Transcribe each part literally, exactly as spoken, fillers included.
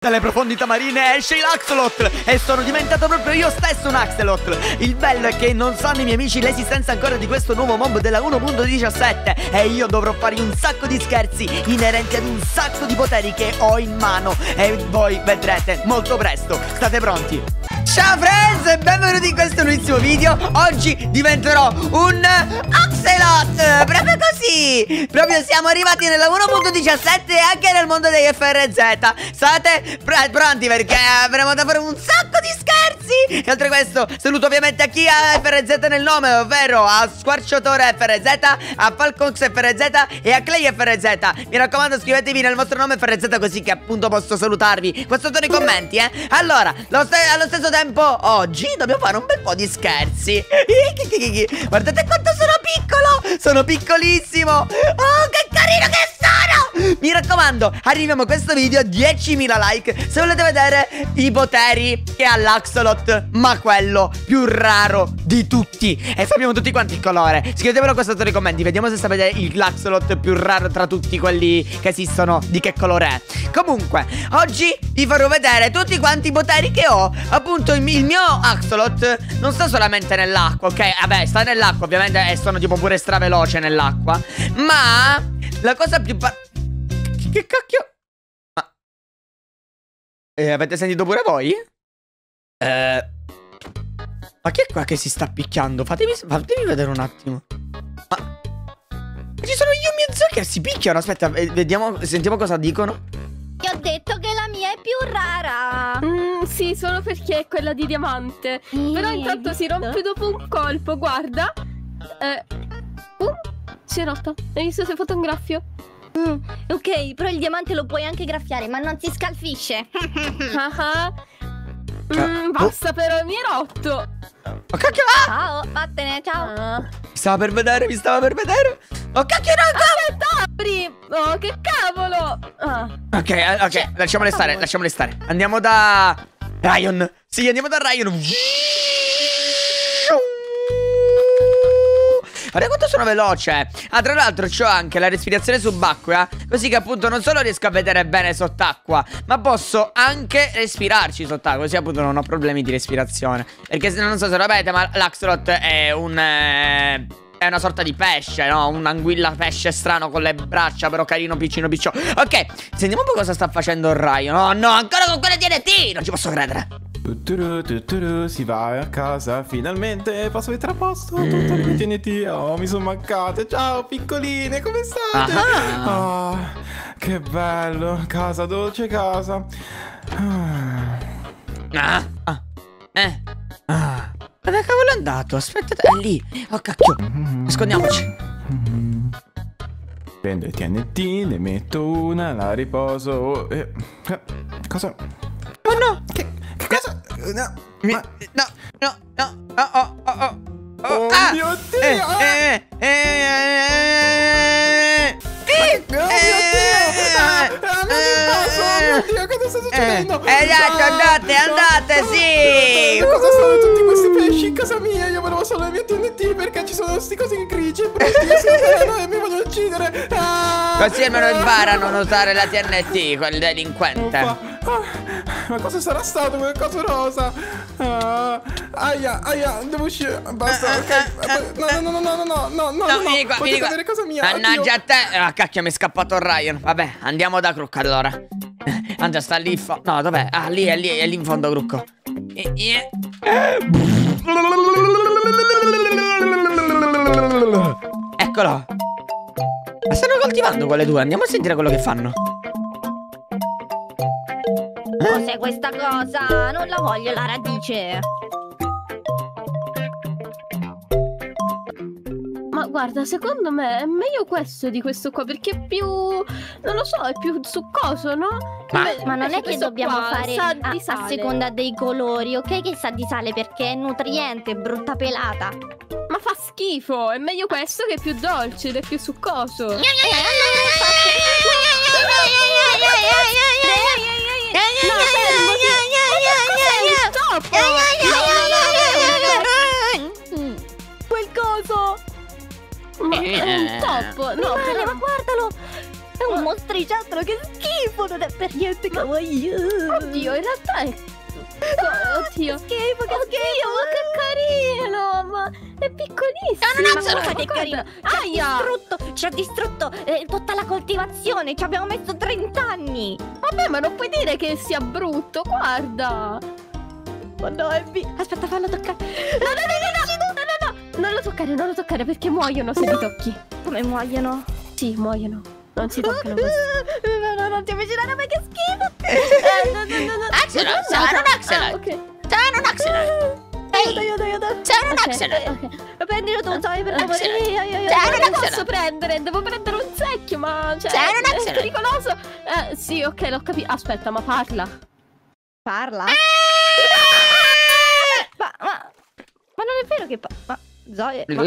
Dalle profondità marine esce l'Axolotl e sono diventato proprio io stesso un Axolotl. Il bello è che non sanno i miei amici l'esistenza ancora di questo nuovo mob della uno punto diciassette e io dovrò fargli un sacco di scherzi inerenti ad un sacco di poteri che ho in mano e voi vedrete molto presto. State pronti? Ciao friends e benvenuti in questo nuovissimo video. Oggi diventerò un Axolotl, proprio così. Proprio siamo arrivati nella uno punto diciassette e anche nel mondo dei F R Z. State pr pronti perché avremo da fare un sacco di scherzi. E oltre a questo saluto ovviamente a chi ha F R Z nel nome, ovvero a Squarciatore F R Z, a Falcox F R Z e a Clay F R Z. Mi raccomando, scrivetevi nel vostro nome F R Z così che appunto posso salutarvi qua sotto nei commenti, eh. Allora, lo st allo stesso tempo oggi dobbiamo fare un bel po' di scherzi. Guardate quanto sono piccolo. Sono piccolissimo. Oh, che carino che sono. Mi raccomando, arriviamo a questo video a diecimila like se volete vedere i poteri che ha l'Axolotl, ma quello più raro di tutti. E sappiamo tutti quanti il colore. Scrivetevelo qua sotto nei commenti. Vediamo se sapete l'Axolotl più raro tra tutti quelli che esistono, di che colore è. Comunque, oggi vi farò vedere tutti quanti i poteri che ho. Appunto il, il mio Axolotl non sta solamente nell'acqua, ok? Vabbè, sta nell'acqua ovviamente e sono tipo pure straveloce nell'acqua. Ma la cosa più... Che cacchio? Ma... Eh, avete sentito pure voi? Eh... Ma chi è qua che si sta picchiando? Fatemi, fatemi vedere un attimo. Ma... Ci sono io e mio zio che si picchiano. Aspetta, vediamo, sentiamo cosa dicono. Ti ho detto che la mia è più rara. Mm, sì, solo perché è quella di diamante. Mm, Però intanto si rompe dopo un colpo, guarda. Eh... Uh, si è rotta. Hai visto se hai fatto un graffio? Mm, ok, però il diamante lo puoi anche graffiare, ma non si scalfisce. Ah, mm, basta però, mi è rotto. Oh cacchio, ah! Ciao, vattene, ciao. Ah. Mi stava per vedere, mi stava per vedere. Oh cacchio, no, Aspetta, apri. Oh, che cavolo. Ah. Ok, eh, ok, Cioè, lasciamole stare, favore. lasciamole stare. Andiamo da Ryan. Sì, andiamo da Ryan. Guarda quanto sono veloce. Ah, tra l'altro c'ho anche la respirazione subacquea, così che appunto non solo riesco a vedere bene sott'acqua, ma posso anche respirarci sott'acqua, così appunto non ho problemi di respirazione. Perché se non so se lo sapete, ma l'Axolotl è un... Eh... È una sorta di pesce, no? Un'anguilla pesce strano con le braccia, però carino, piccino, piccio. Ok, sentiamo un po' cosa sta facendo Ryan. Oh no, ancora con quelle T N T! Non ci posso credere. Tuturu, tuturu, si va a casa, finalmente posso mettere a posto tutte le T N T. Oh, mi sono mancate. Ciao piccoline, come state? Ah. Oh, che bello, casa dolce, casa. Ah. Ah, ah, eh, ah. Dove cavolo è andato? Aspetta, è lì. Oh cacchio, nascondiamoci. Prendo le T N T, ne metto una, la riposo. Eh, eh, cosa? Oh no! Che, che cosa? No, Mi... ma... no, no, no, oh, oh, oh, oh. Oh ah. mio Dio! Eh, eh, eh, eh, eh, Oh mio Dio! Ah, ah, non mi posso! Oh mio Dio, cosa sta succedendo? Eh, esatto, andate, andate, sì! Ma cosa sono tutti questi pesci in casa mia? Io volevo solo le mie T N T perché ci sono questi cosi grigi brutti che si vedono e mi vogliono uccidere. Ah! Così almeno imparano a non usare la T N T, quel delinquente. Ah, ma cosa sarà stato quel coso rosa? Ah, aia, aia, devo uscire. Basta, ok. No, no, no, no, no, no, no, no, No, vieni qua, vieni qua. vedere casa mia. Mannaggia a te. Ah, cacchio, mi è scappato Ryan. Vabbè, andiamo da Crook allora. Andiamo, sta lì. No, dov'è? Ah, lì, è lì, è lì in fondo, Crook. E, e... Eccolo. Ma stanno coltivando quelle due. Andiamo a sentire quello che fanno. Cos'è questa cosa? Non la voglio la radice. Ma guarda, secondo me è meglio questo di questo qua, perché è più... non lo so, è più succoso, no? Ma- Invece Ma non è che questo dobbiamo qua fare sa a, di a sale. seconda dei colori, ok? Che sa di sale perché è nutriente, brutta pelata. Ma fa schifo, è meglio questo che è più dolce ed è più succoso. Eh, allora Quel coso! Ma è un top! No, Male, però... ma guardalo! È un mostriciattolo, che schifo! schifo, non è per niente kawaii. Oddio, in realtà è... Oddio. Che schifo, che Oddio, ma che carino, ma è piccolissimo. No, no, no, Ma guarda che guarda. carino. Ci ha Aia. distrutto, ci ha distrutto eh, tutta la coltivazione. Ci abbiamo messo trenta anni. Vabbè, ma non puoi dire che sia brutto, guarda. Oh no, Abby. Aspetta, fallo toccare. No, no, no, no, no, no, no, no, non lo toccare, non lo toccare perché muoiono se li tocchi. Come muoiono? Sì, muoiono. Non si toccano così. No, no, non ti avvicinare a me, che schifo. Eh, no, no, no, no. Axelot, sono un Axelot. Ah, ok. Sono un Axelot. Aiuto, aiuto, aiuto. Sono un Ok, Axelot. ok. Prendilo tu, Zoe, per favore. Axelot. Io, io, io. Ciao, Non non lo Axelot. posso prendere, devo prendere un secchio, ma cioè, Ciao, non è Axelot. pericoloso. Eh, sì, ok, l'ho capito. Aspetta, ma parla. Parla? Ma, ma, ma non è vero che... Pa ma, Zoe... Ma,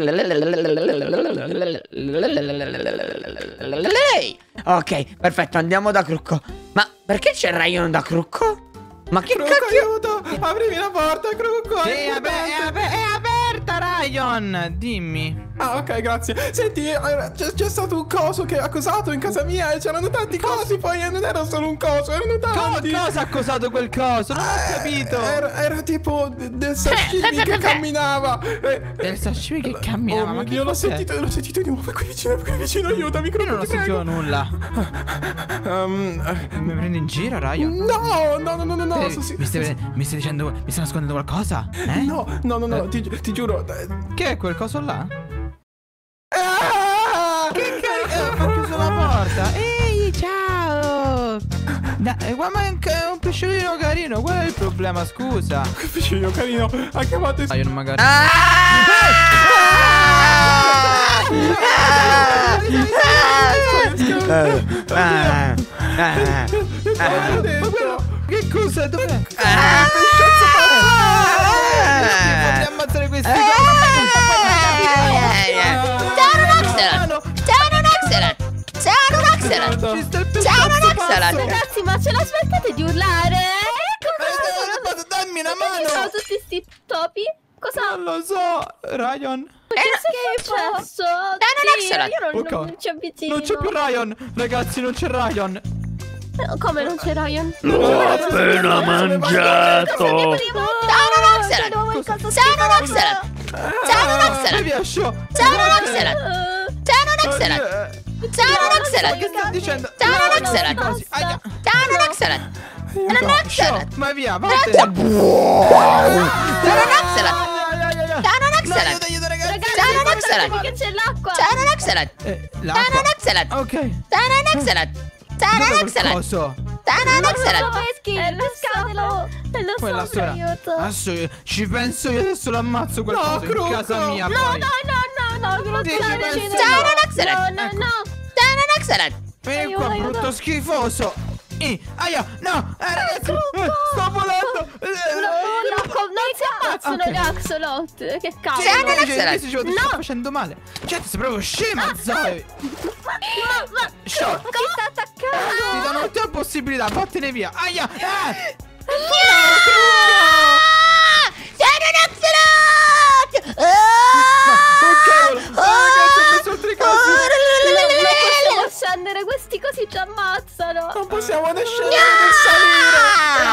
Ok, perfetto, andiamo da Crucco. Ma perché c'è Ryan da Crucco? Ma che Crucco, cacchio? aiuto! Aprimi la porta, Crucco! Sì, è è, ape- è importante. ape- è aperta, Ryan! Dimmi. Ah, ok, grazie. Senti, eh, c'è, c'è stato un coso che ha accusato in casa mia e c'erano tanti cosi, poi eh, non era solo un coso, erano Co- tanti. cosa ha causato quel coso? Non ho Eh, capito. Era, era tipo de- del sashimi che camminava. Eh, Del sashimi che camminava. Oh ma mio che Dio, l'ho cos'è? sentito, l'ho sentito di nuovo. È qui vicino, è qui vicino, aiutami, Io Crucco, non ho ti prego. sentito nulla. Um, eh, Mi prendi in giro, Ryan? no, no, no, no, no, no, Eh, so- sì, mi, stai, sì, mi stai dicendo. Mi stai nascondendo qualcosa? Eh? no, no, no, no, Eh. ti, ti giuro. eh, Che è quel coso là? ah! Che carico? Ho chiuso la porta. Ehi, ciao! Da, eh, guarda, ma è un, è un pesciolino carino. Qual è il problema? Scusa. Che vicino, carino, ha chiamato. Ryan, magari. Ah, ah, L'ho detto. Che cosa? Dov'è? ah, Voglio ammazzare questi Eh, Sono un Axelot. Sono un Axelot. Sono un Axelot. Ci sta il Ciao, pesciolino non Axelot. pazzo. Ragazzi, ma ce la smettate di urlare? Eh, Dammi una Perché ci sono mano. tutti sti topi? Cosa? Non lo so, Ryan. Che è successo? un Oddio, Axelot. io non, Ok. non ci avvicino. Non c'è più Ryan. Ragazzi, non c'è Ryan. Eh, Come non c'è Ryan? L'ho appena mangiato. Sono un Axelot. Sono un Axelot. Sono un Mi Axelot. piace. Sono un Axelot. Eh, Sono un Axelot. Sono un Ma Axelot. che stai dicendo? Ciao, No, non no, Axelot. sti cosi. Aia. Sono un Axelot. Sono un Axelot. Ma via, vattene. Sono un Axelot. Ai, ai, ai, ai. Sono un No, Axelot. aiuto, aiuto, ragazzi. Ragazzi, Sono un guardate Axelot. che c'è l'acqua. Sono un Axelot. Eh, Sono un l'acqua. Axelot. Ok. Sono un Axelot. Sono Dov'è un quel Axelot. coso? Sono un Axelot. peschi, Eh, lo so. pescatelo. Eh, lo Quella so, sera. aiuto. Adesso io- ci penso io, adesso lo ammazzo quel No, coso in Crucco. casa mia. No, poi. no, no, no, no, non Dici, stare penso- vicino. Sono un Axelot. No, no, Ecco. no. Sono un Axelot. Vieni qua, Aiuto, aiuto. brutto schifoso. Eh, aia, no, eh, ragazzi, eh, sto volando. Eh, No, no, non si ammazzano Ok. gli axolot. Che cavolo. Sono un Dice- Axelot. dice- ti sto facendo male. Cioè, sei proprio scema, Zoe. Ma, ma, Shot. Ci sta attaccando. Ti danno tutte le possibilità, vattene via. Aia, eh. Sono un Axelot. Ah! Oh, cavolo. Oh, ragazzi, ho messo altri cosi. non possiamo scendere, questi cosi ci ammazzano. Non possiamo né scendere né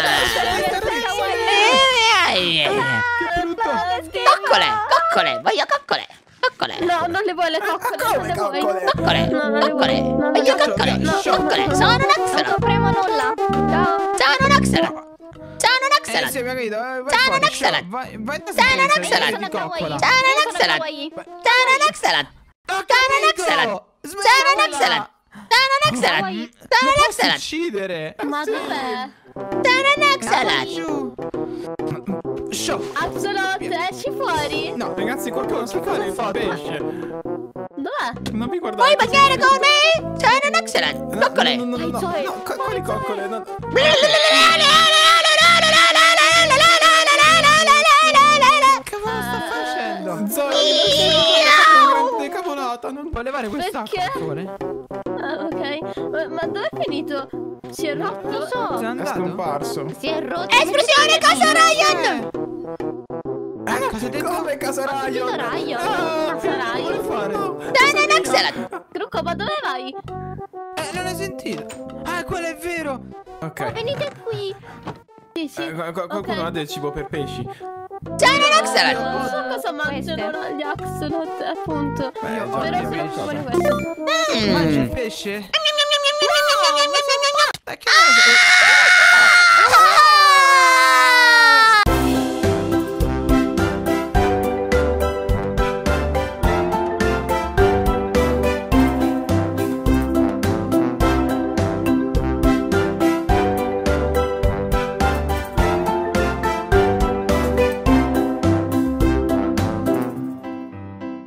Che brutto. Coccole, coccole, voglio coccole. Coccole. No, non le vuoi le coccole, non Come le vuoi. coccole? Coccole, No, non le coccole. vuoi. Non le Voglio vuoi. coccole. No. Coccole. Sono un Non Axelot. compriamo nulla. Ciao. Sono un Axelot. Sono un Eh, Axelot. sì, abbiamo capito. Eh, vai Sono fuori, un Axelot. show. Vai, vai da Sono un dentro, Axelot. io di coccola. Sono un Io sono Axelot. kawaii. Sono un Axelot. Ho Sono un capito. Axelot. Smettila. Sono un Axelot. Sono un Axelot. Kawaii. Sono un Posso Axelot. uccidere. Ma dov'è? Sono un Axelot. Giù. Show. Axolot, esci fuori. No, ragazzi, qualcuno sa fare il pesce. Dov'è? Non mi guardate. Vuoi bagnare con me? Sono un Axelot. Coccole. No, no, no, no, no, no, co- quali coccole? No. Che cavolo sta facendo? Zoe, una grande cavolata. Non... Puoi levare quest'acqua, Perché? per favore? Ah, ok. Ma, ma dove è finito? Si è rotto? Non lo so. Sei È andato? scomparso. Si è rotto. Esplosione, cosa Ryan? Eh, cosa hai detto? Come casa Io Ryan? Ryan. Ah, Cosa Ryan? che vuole fare? Sono un Axelot. Crucco, ma dove vai? Eh, Eh, non hai sentito? Ah, quello è vero. Ok. Venite qui. Sì, sì. Eh, qual- qual- qualcuno Ok. ha del cibo per pesci? Ciao, Noxel. Non so cosa mangiano Queste. gli axolot, appunto. Beh, Io già, Però voglio sono pesce. buoni questo. Mangia il pesce? Ma che